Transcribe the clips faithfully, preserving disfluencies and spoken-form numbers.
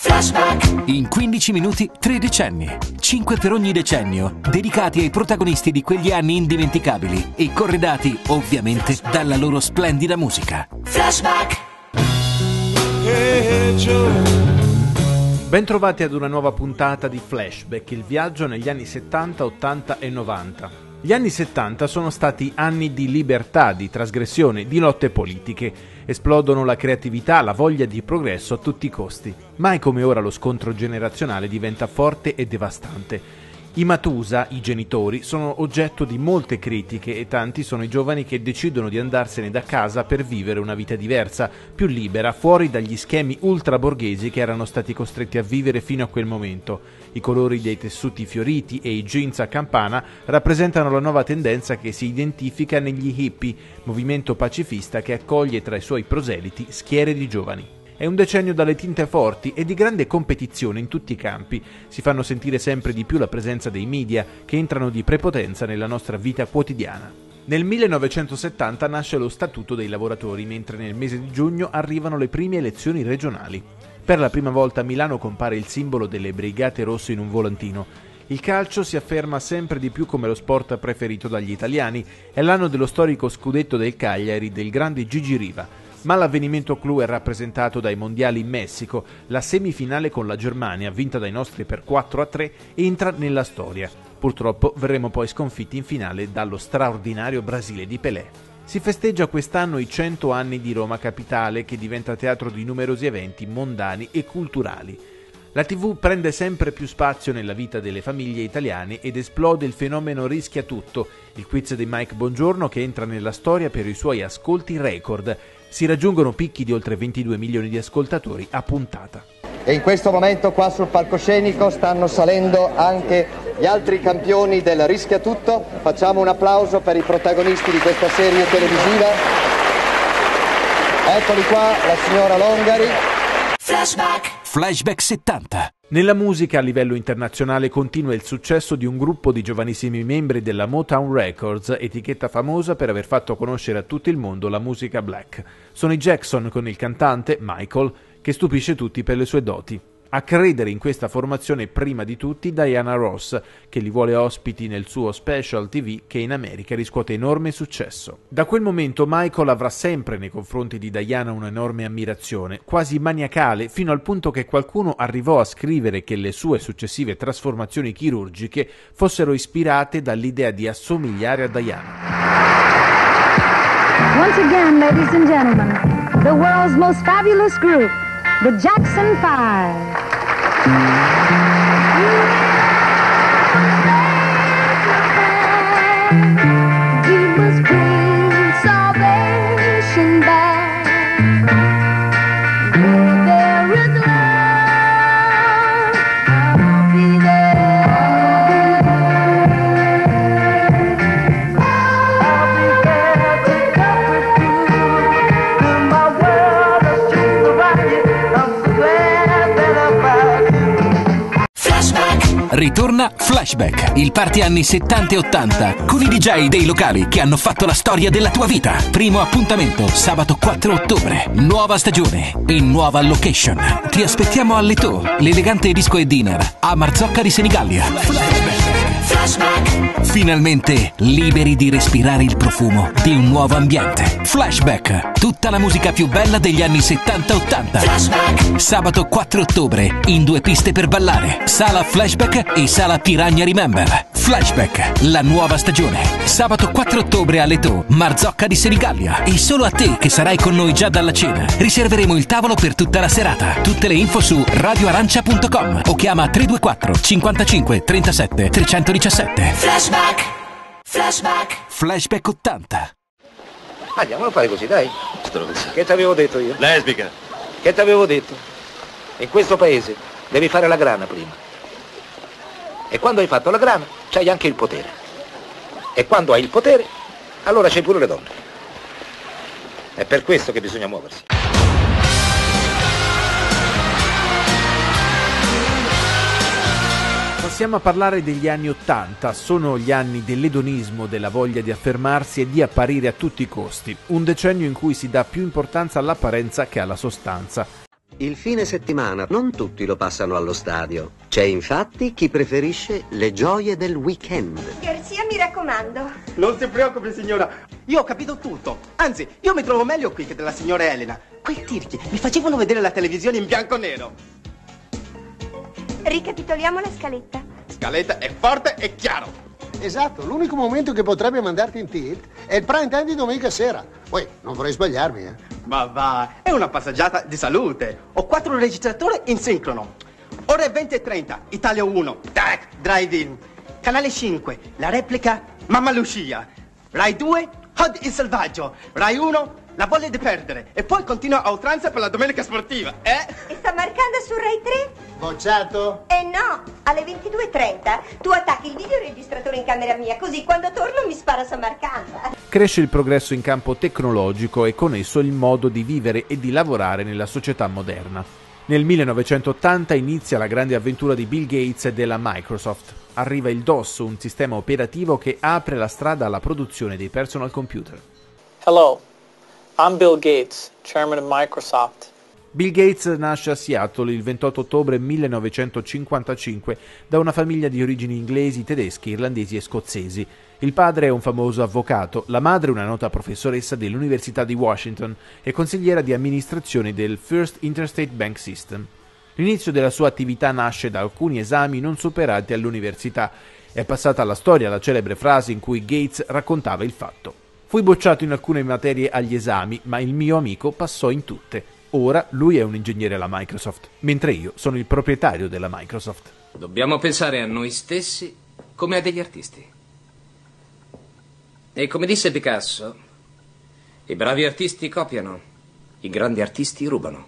Flashback. In quindici minuti, tre decenni. cinque per ogni decennio, dedicati ai protagonisti di quegli anni indimenticabili e corredati, ovviamente, dalla loro splendida musica. Flashback. Bentrovati ad una nuova puntata di Flashback, il viaggio negli anni settanta, ottanta e novanta. Gli anni settanta sono stati anni di libertà, di trasgressione, di lotte politiche. Esplodono la creatività, la voglia di progresso a tutti i costi. Mai come ora lo scontro generazionale diventa forte e devastante. I Matusa, i genitori, sono oggetto di molte critiche e tanti sono i giovani che decidono di andarsene da casa per vivere una vita diversa, più libera, fuori dagli schemi ultraborghesi che erano stati costretti a vivere fino a quel momento. I colori dei tessuti fioriti e i jeans a campana rappresentano la nuova tendenza che si identifica negli hippie, movimento pacifista che accoglie tra i suoi proseliti schiere di giovani. È un decennio dalle tinte forti e di grande competizione in tutti i campi. Si fanno sentire sempre di più la presenza dei media che entrano di prepotenza nella nostra vita quotidiana. Nel millenovecentosettanta nasce lo Statuto dei lavoratori, mentre nel mese di giugno arrivano le prime elezioni regionali. Per la prima volta a Milano compare il simbolo delle Brigate Rosse in un volantino. Il calcio si afferma sempre di più come lo sport preferito dagli italiani. È l'anno dello storico scudetto del Cagliari del grande Gigi Riva. Ma l'avvenimento clou è rappresentato dai mondiali in Messico. La semifinale con la Germania, vinta dai nostri per quattro a tre, entra nella storia. Purtroppo verremo poi sconfitti in finale dallo straordinario Brasile di Pelé. Si festeggia quest'anno i cento anni di Roma Capitale, che diventa teatro di numerosi eventi mondani e culturali. La tivù prende sempre più spazio nella vita delle famiglie italiane ed esplode il fenomeno Rischia Tutto, il quiz di Mike Bongiorno che entra nella storia per i suoi ascolti record. Si raggiungono picchi di oltre ventidue milioni di ascoltatori a puntata. E in questo momento qua sul palcoscenico stanno salendo anche gli altri campioni del Rischia Tutto. Facciamo un applauso per i protagonisti di questa serie televisiva. Eccoli qua, la signora Longari. Flashback. Flashback settanta. Nella musica a livello internazionale continua il successo di un gruppo di giovanissimi membri della Motown Records, etichetta famosa per aver fatto conoscere a tutto il mondo la musica black. Sono i Jackson con il cantante, Michael, che stupisce tutti per le sue doti. A credere in questa formazione prima di tutti Diana Ross, che li vuole ospiti nel suo special T V che in America riscuote enorme successo. Da quel momento Michael avrà sempre nei confronti di Diana un'enorme ammirazione, quasi maniacale, fino al punto che qualcuno arrivò a scrivere che le sue successive trasformazioni chirurgiche fossero ispirate dall'idea di assomigliare a Diana. Once again, ladies and gentlemen, the world's most fabulous group, the Jackson Five. We must bring salvation back. Where there is love, I'll be there. I'll be there to comfort you. In my world, I see the right. I'm glad that I found you. Flashback. Ritorna Flashback, il party anni settanta e ottanta con i D J dei locali che hanno fatto la storia della tua vita. Primo appuntamento sabato quattro ottobre, nuova stagione e nuova location. Ti aspettiamo all'Etò, l'elegante disco e dinner a Marzocca di Senigallia. Flashback. Finalmente liberi di respirare il profumo di un nuovo ambiente. Flashback, tutta la musica più bella degli anni settanta ottanta. Flashback. Sabato quattro ottobre in due piste per ballare, Sala Flashback e Sala Piranha Remember. Flashback, la nuova stagione. Sabato quattro ottobre all'Etò, Marzocca di Senigallia. E solo a te che sarai con noi già dalla cena. Riserveremo il tavolo per tutta la serata. Tutte le info su radio arancia punto com o chiama tre due quattro cinquantacinque trentasette trecentodiciassette. Flashback. Flashback. Flashback ottanta. Andiamo a fare così, dai. Stronza. Che ti avevo detto io? Lesbica. Che ti avevo detto? In questo paese devi fare la grana prima. E quando hai fatto la grana, c'hai anche il potere. E quando hai il potere, allora c'hai pure le donne. È per questo che bisogna muoversi. Passiamo a parlare degli anni Ottanta. Sono gli anni dell'edonismo, della voglia di affermarsi e di apparire a tutti i costi. Un decennio in cui si dà più importanza all'apparenza che alla sostanza. Il fine settimana non tutti lo passano allo stadio. C'è infatti chi preferisce le gioie del weekend. Garzia, mi raccomando. Non si preoccupi, signora. Io ho capito tutto. Anzi, io mi trovo meglio qui che della signora Elena. Quei tirchi mi facevano vedere la televisione in bianco e nero. Ricapitoliamo la scaletta. Scaletta è forte e chiaro. Esatto, l'unico momento che potrebbe mandarti in tilt è il prime time di domenica sera. Poi, non vorrei sbagliarmi, eh. Ma va, è una passeggiata di salute. Ho quattro registratori in sincrono. Ore venti e trenta, Italia uno, tac, drive-in. Canale cinque, la replica Mamma Lucia. Rai due, Hod il selvaggio. Rai uno, La voglia di perdere. E poi continua a oltranza per la domenica sportiva, eh? E sta marcando su Rai tre? Bocciato? Eh no, alle ventidue e trenta tu attacchi il videoregistratore in camera mia, così quando torno mi spara Samarcanda. Cresce il progresso in campo tecnologico e con esso il modo di vivere e di lavorare nella società moderna. Nel millenovecentottanta inizia la grande avventura di Bill Gates e della Microsoft. Arriva il DOS, un sistema operativo che apre la strada alla produzione dei personal computer. Hello, I'm Bill Gates, chairman of Microsoft. Bill Gates nasce a Seattle il ventotto ottobre millenovecentocinquantacinque da una famiglia di origini inglesi, tedesche, irlandesi e scozzesi. Il padre è un famoso avvocato, la madre una nota professoressa dell'Università di Washington e consigliera di amministrazione del First Interstate Bank System. L'inizio della sua attività nasce da alcuni esami non superati all'università. È passata alla storia la celebre frase in cui Gates raccontava il fatto. Fui bocciato in alcune materie agli esami, ma il mio amico passò in tutte. Ora lui è un ingegnere alla Microsoft, mentre io sono il proprietario della Microsoft. Dobbiamo pensare a noi stessi come a degli artisti. E come disse Picasso, i bravi artisti copiano, i grandi artisti rubano.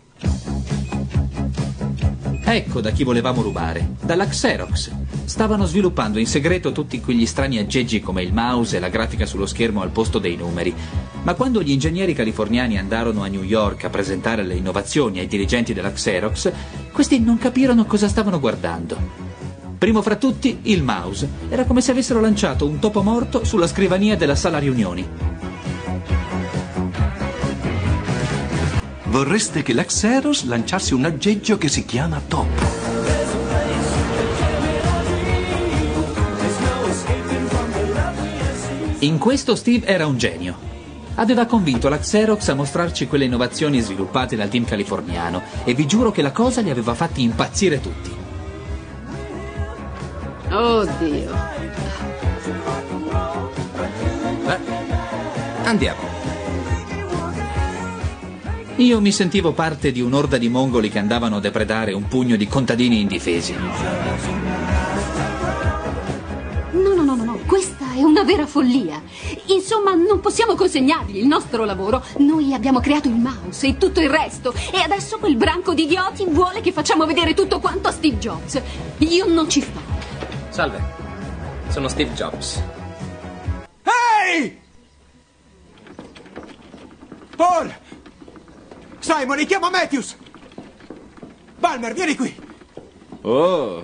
Ecco da chi volevamo rubare, dalla Xerox. Stavano sviluppando in segreto tutti quegli strani aggeggi come il mouse e la grafica sullo schermo al posto dei numeri. Ma quando gli ingegneri californiani andarono a New York a presentare le innovazioni ai dirigenti della Xerox, questi non capirono cosa stavano guardando. Primo fra tutti, il mouse. Era come se avessero lanciato un topo morto sulla scrivania della sala riunioni. Vorreste che la Xerox lanciasse un aggeggio che si chiama topo. In questo Steve era un genio. Aveva convinto la Xerox a mostrarci quelle innovazioni sviluppate dal team californiano e vi giuro che la cosa li aveva fatti impazzire tutti. Oddio. Beh, andiamo. Io mi sentivo parte di un'orda di mongoli che andavano a depredare un pugno di contadini indifesi. No, no, no, no, no, questa è una vera follia. Insomma, non possiamo consegnargli il nostro lavoro. Noi abbiamo creato il mouse e tutto il resto. E adesso quel branco di idioti vuole che facciamo vedere tutto quanto a Steve Jobs. Io non ci sto. Salve, sono Steve Jobs. Ehi! Paul! Simon, richiama Matthews! Palmer, vieni qui! Oh!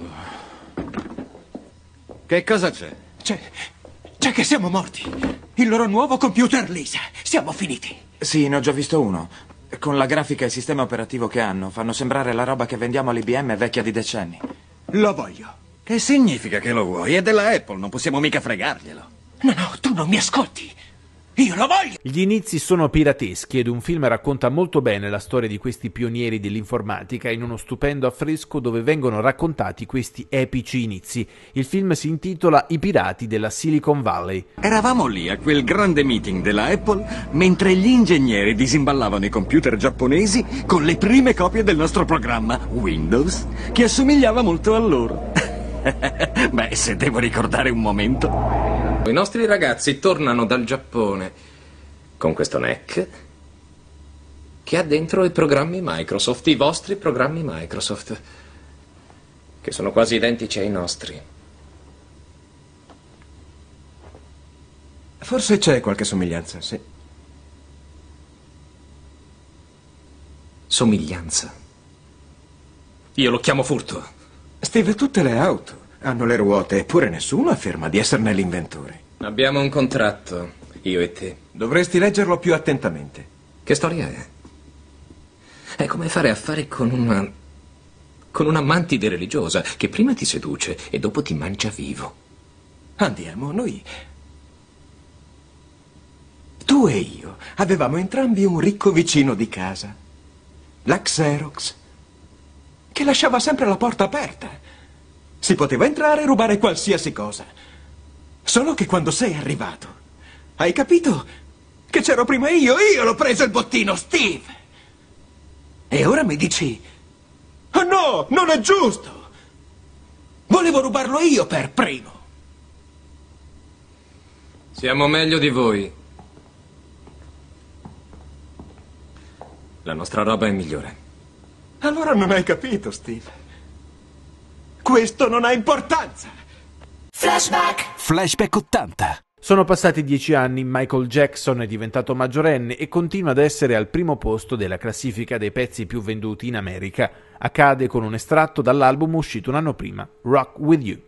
Che cosa c'è? C'è... c'è che siamo morti. Il loro nuovo computer Lisa. Siamo finiti. Sì, ne ho già visto uno. Con la grafica e il sistema operativo che hanno, fanno sembrare la roba che vendiamo all'I B M vecchia di decenni. Lo voglio. Che significa che lo vuoi? È della Apple, non possiamo mica fregarglielo. No, no, tu non mi ascolti. Io lo voglio! Gli inizi sono pirateschi ed un film racconta molto bene la storia di questi pionieri dell'informatica in uno stupendo affresco dove vengono raccontati questi epici inizi. Il film si intitola I pirati della Silicon Valley. Eravamo lì a quel grande meeting della Apple mentre gli ingegneri disimballavano i computer giapponesi con le prime copie del nostro programma Windows, che assomigliava molto a loro. Beh, se devo ricordare un momento... I nostri ragazzi tornano dal Giappone con questo N E C che ha dentro i programmi Microsoft, i vostri programmi Microsoft, che sono quasi identici ai nostri. Forse c'è qualche somiglianza, sì. Somiglianza? Io lo chiamo furto. Steve, tutte le auto hanno le ruote, eppure nessuno afferma di esserne l'inventore. Abbiamo un contratto, io e te. Dovresti leggerlo più attentamente. Che storia è? È come fare affari con una... con una mantide religiosa che prima ti seduce e dopo ti mangia vivo. Andiamo, noi... Tu e io avevamo entrambi un ricco vicino di casa, la Xerox, che lasciava sempre la porta aperta. Si poteva entrare e rubare qualsiasi cosa. Solo che quando sei arrivato, hai capito che c'ero prima io, io l'ho preso il bottino, Steve. E ora mi dici, oh no, non è giusto. Volevo rubarlo io per primo. Siamo meglio di voi. La nostra roba è migliore. Allora non hai capito, Steve. Questo non ha importanza. Flashback. Flashback ottanta. Sono passati dieci anni, Michael Jackson è diventato maggiorenne e continua ad essere al primo posto della classifica dei pezzi più venduti in America. Accade con un estratto dall'album uscito un anno prima, Rock With You.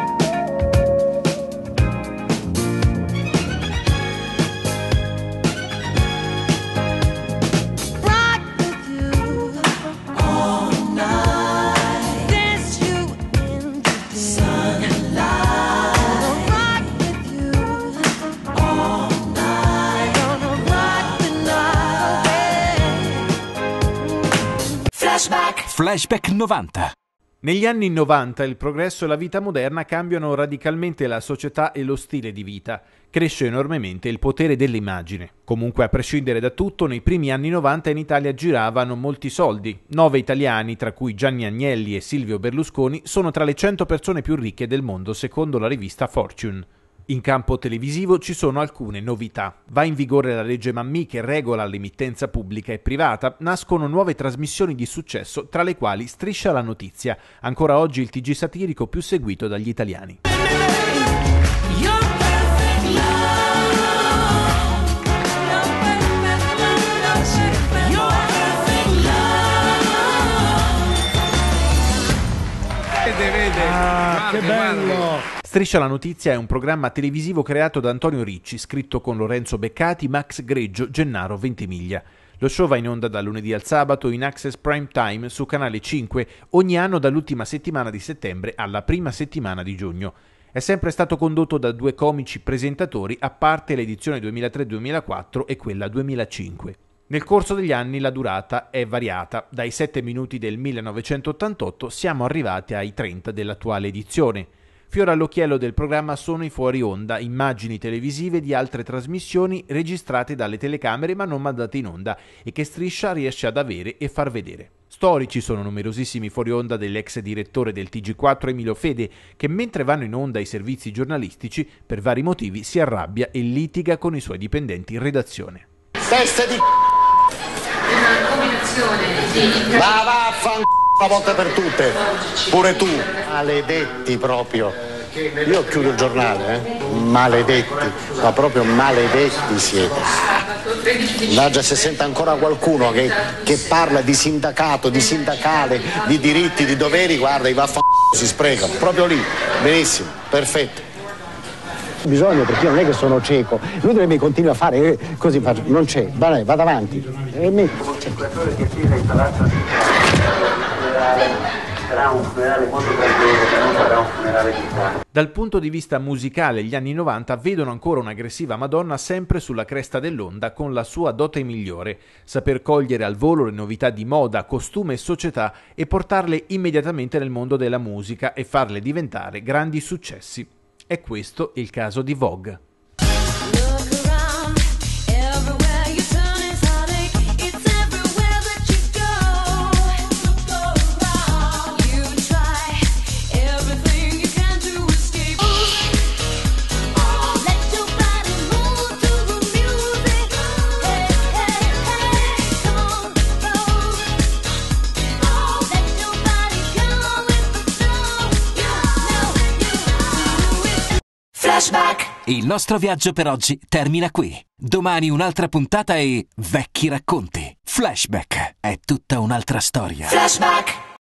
Flashback novanta. Negli anni novanta il progresso e la vita moderna cambiano radicalmente la società e lo stile di vita. Cresce enormemente il potere dell'immagine. Comunque, a prescindere da tutto, nei primi anni novanta in Italia giravano molti soldi. Nove italiani, tra cui Gianni Agnelli e Silvio Berlusconi, sono tra le cento persone più ricche del mondo secondo la rivista Fortune. In campo televisivo ci sono alcune novità. Va in vigore la legge Mammì che regola l'emittenza pubblica e privata, nascono nuove trasmissioni di successo, tra le quali Striscia la notizia, ancora oggi il T G satirico più seguito dagli italiani. Vede, vede. Ah, che bello! Striscia la notizia è un programma televisivo creato da Antonio Ricci, scritto con Lorenzo Beccati, Max Greggio, Gennaro Ventimiglia. Lo show va in onda dal lunedì al sabato in Access Prime Time su Canale cinque, ogni anno dall'ultima settimana di settembre alla prima settimana di giugno. È sempre stato condotto da due comici presentatori, a parte l'edizione duemilatré duemilaquattro e quella duemilacinque. Nel corso degli anni la durata è variata, dai sette minuti del millenovecentottantotto siamo arrivati ai trenta dell'attuale edizione. Fiore all'occhiello del programma sono i fuori onda, immagini televisive di altre trasmissioni registrate dalle telecamere ma non mandate in onda e che Striscia riesce ad avere e far vedere. Storici sono numerosissimi fuori onda dell'ex direttore del T G quattro Emilio Fede, che mentre vanno in onda i servizi giornalistici, per vari motivi si arrabbia e litiga con i suoi dipendenti in redazione. Teste di una combinazione di... Va, vaffanculo una volta per tutte, pure tu. Maledetti proprio. Io chiudo il giornale, eh? Maledetti, ma proprio maledetti siete. Mannaggia, se sente ancora qualcuno che, che parla di sindacato, di sindacale, di diritti, di doveri, guarda, i vaffanculo si sprecano, proprio lì, benissimo, perfetto. Bisogno, perché io non è che sono cieco, lui mi continua a fare eh, così, faccio, non c'è, vada, vada avanti. E mi... sarà un funerale molto tranquillo, non sarà un funerale di Stato. Dal punto di vista musicale, gli anni novanta vedono ancora un'aggressiva Madonna sempre sulla cresta dell'onda con la sua dote migliore, saper cogliere al volo le novità di moda, costume e società e portarle immediatamente nel mondo della musica e farle diventare grandi successi. È questo il caso di Vogue. Il nostro viaggio per oggi termina qui. Domani un'altra puntata e vecchi racconti. Flashback è tutta un'altra storia. Flashback.